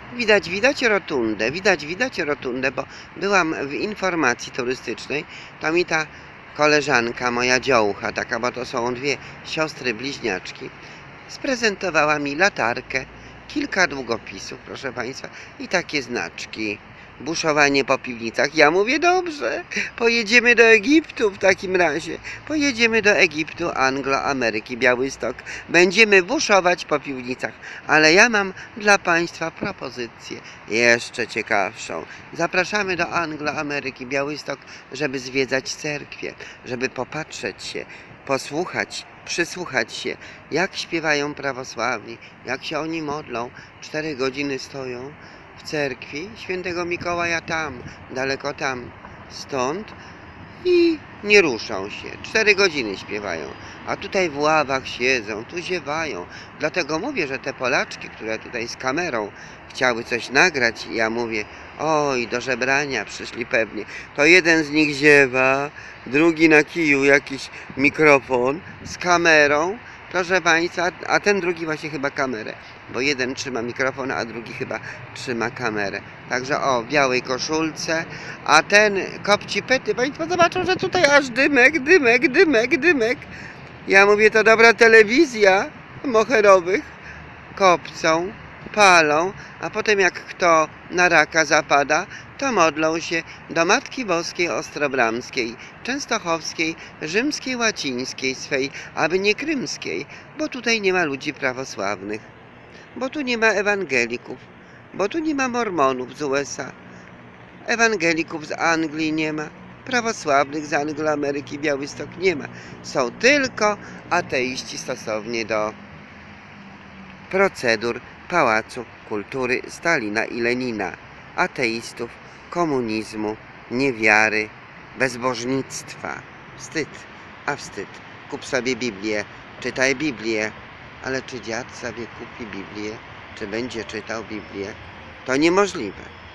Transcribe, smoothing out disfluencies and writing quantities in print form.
Widać rotundę, bo byłam w informacji turystycznej, to mi ta koleżanka, moja dziołcha taka, bo to są dwie siostry bliźniaczki, sprezentowała mi latarkę, kilka długopisów, proszę Państwa, i takie znaczki. Buszowanie po piwnicach. Ja mówię, dobrze, pojedziemy do Egiptu w takim razie. Pojedziemy do Egiptu, Anglo-Ameryki, Białystok. Będziemy buszować po piwnicach. Ale ja mam dla Państwa propozycję jeszcze ciekawszą. Zapraszamy do Anglo-Ameryki, Białystok, żeby zwiedzać cerkwie, żeby popatrzeć się, posłuchać, przysłuchać się, jak śpiewają prawosławni, jak się oni modlą. 4 godziny stoją w cerkwi świętego Mikołaja tam, daleko tam, stąd i nie ruszą się. 4 godziny śpiewają, a tutaj w ławach siedzą, tu ziewają. Dlatego mówię, że te Polaczki, które tutaj z kamerą chciały coś nagrać, ja mówię, oj, do żebrania przyszli pewnie. To jeden z nich ziewa, drugi na kiju jakiś mikrofon z kamerą, proszę Państwa, a ten drugi właśnie chyba kamerę, bo jeden trzyma mikrofon, a drugi chyba trzyma kamerę. Także o, w białej koszulce, a ten kopci pety. Państwo zobaczą, że tutaj aż dymek. Ja mówię, to dobra telewizja moherowych. Kopcą, palą, a potem jak kto na raka zapada, to modlą się do Matki Boskiej Ostrobramskiej, Częstochowskiej, Rzymskiej, Łacińskiej swej, aby nie krymskiej, bo tutaj nie ma ludzi prawosławnych, bo tu nie ma ewangelików, bo tu nie ma mormonów z USA, ewangelików z Anglii nie ma, prawosławnych z Anglo-Ameryki, Białystok nie ma. Są tylko ateiści stosownie do procedur Pałacu Kultury Stalina i Lenina, ateistów, komunizmu, niewiary, bezbożnictwa. Wstyd, a wstyd. Kup sobie Biblię, czytaj Biblię, ale czy dziad sobie kupi Biblię, czy będzie czytał Biblię? To niemożliwe.